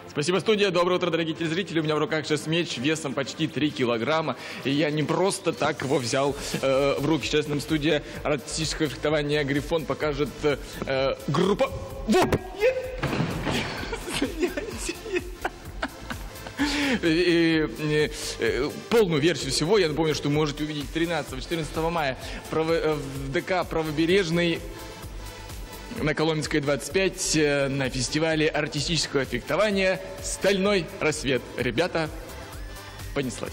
Спасибо, студия. Доброе утро, дорогие телезрители. У меня в руках сейчас меч весом почти 3 килограмма. И я не просто так его взял в руки. Сейчас нам студия артистического фехтования «Грифон» покажет группа... Вот! Полную версию всего, я напомню, что вы можете увидеть 13-14 мая в ДК «Правобережный» на Коломенской 25 на фестивале артистического фехтования «Стальной рассвет». Ребята, понеслась.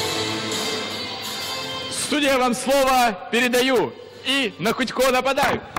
Студия, вам слово передаю. И на Худько нападаю.